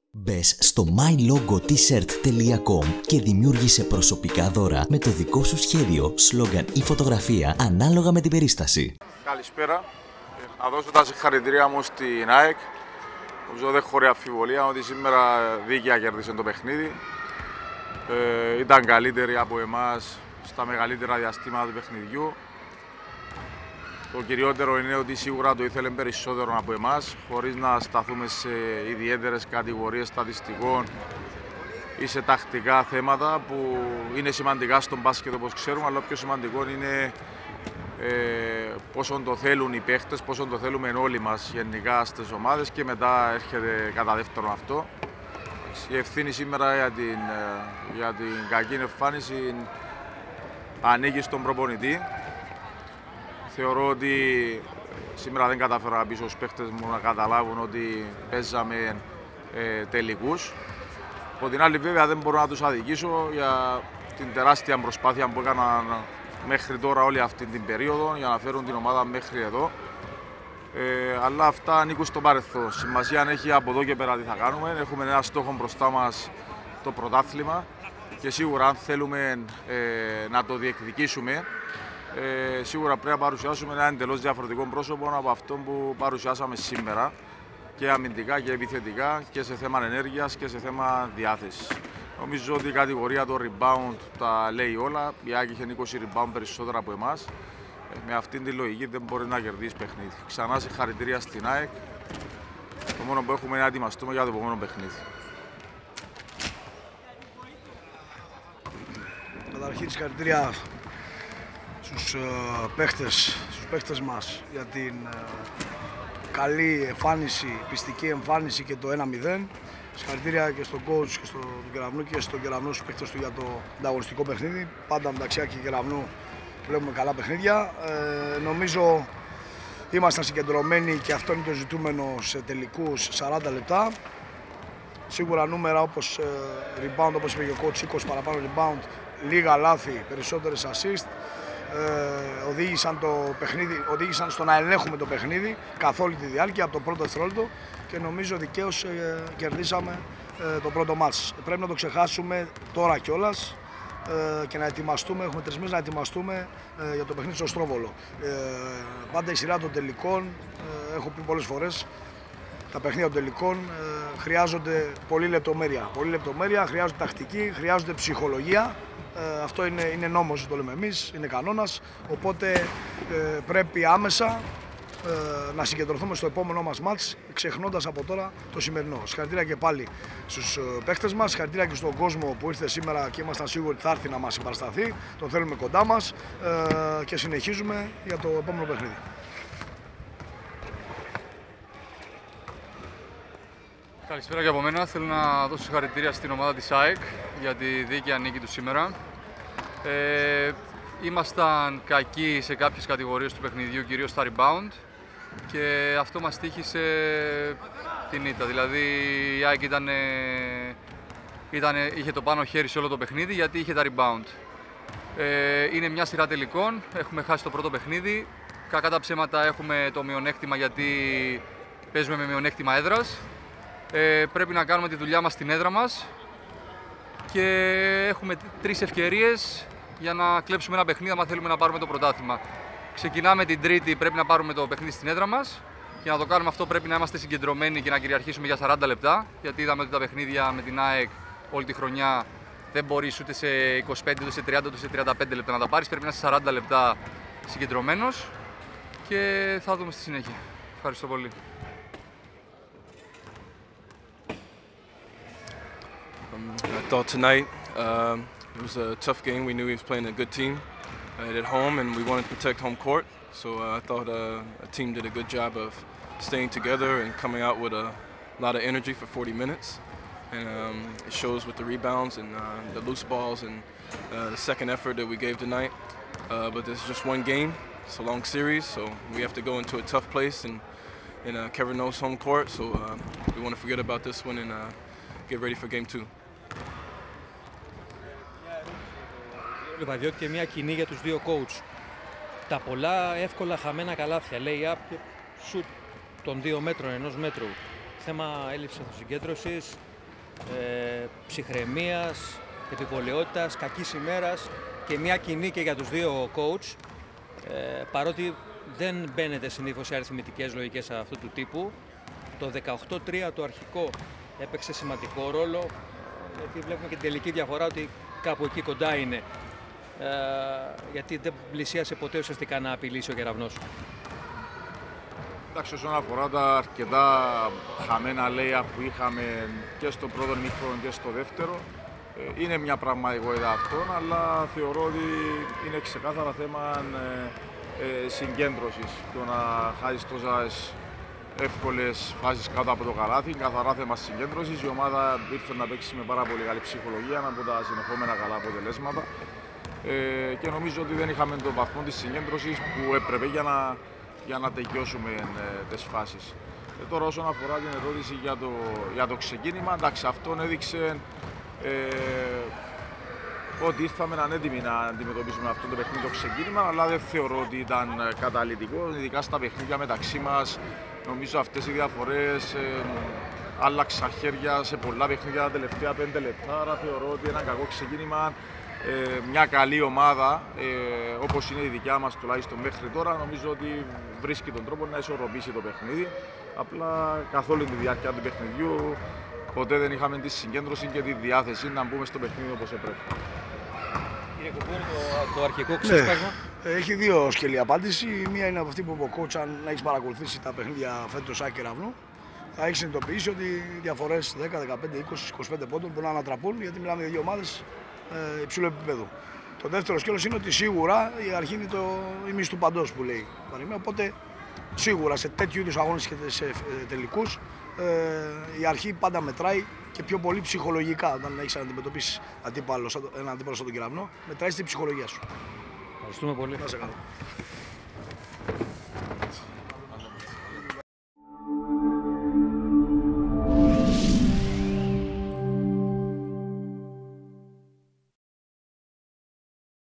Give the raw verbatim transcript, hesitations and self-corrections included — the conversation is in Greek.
Μπες στο my logo t shirt τελεία com και δημιούργησε προσωπικά δώρα με το δικό σου σχέδιο, σλόγγαν ή φωτογραφία ανάλογα με την περίσταση. Καλησπέρα. Να δώσω τα συγχαρητήρια μου στην ΑΕΚ. Νομίζω δεν χωρεί αμφιβολία ότι σήμερα δίκαια κέρδισε το παιχνίδι. Ε, ήταν καλύτεροι από εμάς στα μεγαλύτερα διαστήματα του παιχνιδιού. Το κυριότερο είναι ότι σίγουρα το ήθελε περισσότερο από εμάς, χωρίς να σταθούμε σε ιδιαίτερες κατηγορίες στατιστικών ή σε τακτικά θέματα που είναι σημαντικά στον μπάσκετ όπως ξέρουμε, αλλά πιο σημαντικό είναι ε, πόσο το θέλουν οι παίχτες, πόσο το θέλουμε όλοι μας γενικά στις ομάδες και μετά έρχεται κατά δεύτερον αυτό. Η ευθύνη σήμερα για την, για την κακή εμφάνιση ανήκει στον προπονητή. Θεωρώ ότι σήμερα δεν κατάφερα να πείσω στους παίχτες μου να καταλάβουν ότι παίζαμε ε, τελικούς. Από την άλλη βέβαια δεν μπορώ να τους αδικήσω για την τεράστια προσπάθεια που έκαναν μέχρι τώρα όλη αυτή την περίοδο για να φέρουν την ομάδα μέχρι εδώ. Ε, αλλά αυτά ανήκουν στο παρελθόν. Σημασία έχει από εδώ και πέρα τι θα κάνουμε. Έχουμε ένα στόχο μπροστά μας, το πρωτάθλημα, και σίγουρα αν θέλουμε ε, να το διεκδικήσουμε, Ε, σίγουρα πρέπει να παρουσιάσουμε ένα εντελώς διαφορετικό πρόσωπο από αυτό που παρουσιάσαμε σήμερα, και αμυντικά και επιθετικά και σε θέμα ενέργειας και σε θέμα διάθεσης. Νομίζω ότι η κατηγορία των rebound τα λέει όλα. Η ΑΕΚ είχε είκοσι rebound περισσότερα από εμάς. Ε, με αυτήν τη λογική δεν μπορεί να κερδίσει παιχνίδι. Ξανά συγχαρητήρια στην ΑΕΚ. Το μόνο που έχουμε είναι να ετοιμαστούμε για το επόμενο παιχνίδι. Καταρχήν συγχαρητήρια στους, uh, παίχτες, στους παίχτες μας για την uh, καλή εμφάνιση, πιστική εμφάνιση και το ένα μηδέν. Συγχαρητήρια και στον coach και στον Κεραυνού και στον Κεραυνό στους παίχτες του για το ανταγωνιστικό παιχνίδι. Πάντα μεταξύ και Κεραυνού βλέπουμε καλά παιχνίδια. Ε, νομίζω ήμασταν συγκεντρωμένοι και αυτό είναι το ζητούμενο σε τελικούς σαράντα λεπτά. Σίγουρα νούμερα όπως uh, rebound, όπως είπε και ο coach, είκοσι παραπάνω rebound, λίγα λάθη, περισσότερες assist. Ε, οδήγησαν, το παιχνίδι, οδήγησαν στο να ελέγχουμε το παιχνίδι καθ' όλη τη διάρκεια από το πρώτο δευτερόλεπτο και νομίζω δικαίως ε, κερδίσαμε ε, το πρώτο μάτς. Πρέπει να το ξεχάσουμε τώρα κιόλας ε, και να ετοιμαστούμε, έχουμε τρεις μήνες να ετοιμαστούμε ε, για το παιχνίδι στο Στρόβολο. Ε, πάντα η σειρά των τελικών, ε, έχω πει πολλές φορές, τα παιχνίδια των τελικών ε, χρειάζονται πολλή λεπτομέρεια. Πολλή λεπτομέρεια, χρειάζονται τακτική, χρειάζονται ψυχολογία. Ε, αυτό είναι, είναι νόμος, το λέμε εμείς, είναι κανόνας, οπότε ε, πρέπει άμεσα ε, να συγκεντρωθούμε στο επόμενό μας μάτς, ξεχνώντας από τώρα το σημερινό. Συγχαρητήρια και πάλι στους ε, παίχτες μας, συγχαρητήρια και στον κόσμο που ήρθε σήμερα και ήμασταν σίγουροι ότι θα έρθει να μας συμπαρασταθεί, τον θέλουμε κοντά μας ε, και συνεχίζουμε για το επόμενο παιχνίδι. Καλησπέρα και από μένα. Θέλω να δώσω συγχαρητήρια στην ομάδα της ΑΕΚ για τη δίκαια νίκη του σήμερα. Ε, ήμασταν κακοί σε κάποιες κατηγορίες του παιχνιδιού, κυρίως στα rebound, και αυτό μας τύχησε την ήττα. Δηλαδή η ΑΕΚ ήταν, ήταν, είχε το πάνω χέρι σε όλο το παιχνίδι γιατί είχε τα rebound. Ε, είναι μια σειρά τελικών, έχουμε χάσει το πρώτο παιχνίδι. Κακά τα ψέματα έχουμε το μειονέκτημα γιατί παίζουμε με μειονέκτημα έδρας. Ε, πρέπει να κάνουμε τη δουλειά μας στην έδρα μας και έχουμε τρεις ευκαιρίες για να κλέψουμε ένα παιχνίδι αν θέλουμε να πάρουμε το πρωτάθλημα. Ξεκινάμε την Τρίτη, πρέπει να πάρουμε το παιχνίδι στην έδρα μας. Για να το κάνουμε αυτό πρέπει να είμαστε συγκεντρωμένοι και να κυριαρχήσουμε για σαράντα λεπτά, γιατί είδαμε ότι τα παιχνίδια με την ΑΕΚ όλη τη χρονιά δεν μπορείς ούτε σε είκοσι πέντε, ούτε σε τριάντα, ούτε σε τριάντα πέντε λεπτά να τα πάρεις. Πρέπει να είσαι σαράντα λεπτά συγκεντρωμένος και θα δούμε στη συνέχεια. Ευχαριστώ πολύ. Um, I thought tonight uh, it was a tough game. We knew he was playing a good team uh, at home, and we wanted to protect home court. So uh, I thought uh, a team did a good job of staying together and coming out with a lot of energy for forty minutes. And um, it shows with the rebounds and uh, the loose balls and uh, the second effort that we gave tonight. Uh, but this is just one game. It's a long series, so we have to go into a tough place and in uh, Kevin knows home court. So uh, we want to forget about this one and uh, get ready for game two. Διότι και μια κοινή για τους δύο coach. Τα πολλά εύκολα χαμένα καλάθια, λέει up και shoot των δύο μέτρων, ενός μέτρου. Θέμα έλλειψης αυτοσυγκέντρωσης, ε, ψυχραιμίας, επιπολαιότητας, κακής ημέρας και μια κοινή και για τους δύο coach, ε, παρότι δεν μπαίνετε συνήθως σε αριθμητικές λογικές αυτού του τύπου. Το δεκαοκτώ τρία το αρχικό έπαιξε σημαντικό ρόλο, γιατί βλέπουμε και την τελική διαφορά ότι κάπου εκεί κοντά είναι, ε, γιατί δεν πλησίασε ποτέ ουσιαστικά να απειλήσει ο κεραυνός. Εντάξει, όσον αφορά τα αρκετά χαμένα layup που είχαμε και στο πρώτο ημίχρονο και στο δεύτερο, είναι μια πραγματικότητα αυτό, αλλά θεωρώ ότι είναι ξεκάθαρα θέμα ε, ε, συγκέντρωσης. Το να χάσεις τόσες εύκολες φάσεις κάτω από το καλάθι, καθαρά θέμα συγκέντρωσης. Η ομάδα ήρθε να παίξει με πάρα πολύ καλή ψυχολογία από τα συνεχόμενα καλά αποτελέσματα. Ε, και νομίζω ότι δεν είχαμε τον βαθμό της συγκέντρωσης που έπρεπε για να, για να τελειώσουμε ε, τις φάσεις. Ε, τώρα όσον αφορά την ερώτηση για το, για το ξεκίνημα, εντάξει, αυτόν έδειξε ε, ότι ήρθαμε έτοιμοι να αντιμετωπίσουμε αυτό το παιχνίδι το ξεκίνημα, αλλά δεν θεωρώ ότι ήταν καταλυτικό, ειδικά στα παιχνίδια μεταξύ μας. Νομίζω αυτές οι διαφορές ε, άλλαξαν χέρια σε πολλά παιχνίδια τα τελευταία πέντε λεπτά, άρα θεωρώ ότι ένα κακό ξεκίνημα. Ε, μια καλή ομάδα, ε, όπως είναι η δικιά μας τουλάχιστον μέχρι τώρα, νομίζω ότι βρίσκει τον τρόπο να ισορροπήσει το παιχνίδι. Απλά καθ' όλη τη διάρκεια του παιχνιδιού ποτέ δεν είχαμε τη συγκέντρωση και τη διάθεση να μπούμε στο παιχνίδι όπως έπρεπε. Κύριε Κουμπούρη, το, το αρχικό ξέσπασμα. Ναι. Έχει δύο σκελή απάντηση. Η μία είναι από αυτή που είπε ο coach, αν έχει παρακολουθήσει τα παιχνίδια φέτος ΑΕΚ Κεραυνού, θα έχει συνειδητοποιήσει ότι οι διαφορές δέκα, δεκαπέντε, είκοσι, είκοσι πέντε πόντων μπορούν να ανατραπούν, γιατί μιλάμε για δύο ομάδες ε, υψηλού επίπεδου. Το δεύτερο σκέλος είναι ότι σίγουρα η αρχή είναι το ημίς του παντός που λέει. Οπότε σίγουρα σε τέτοιου είδους αγώνες και σε τελικούς ε, η αρχή πάντα μετράει και πιο πολύ ψυχολογικά. Όταν έχεις να αντιμετωπίσεις έναν αντίπαλο σαν τον Κεραυνό, μετράει στην ψυχολογία σου. Ευχαριστούμε πολύ. Να σε καλά.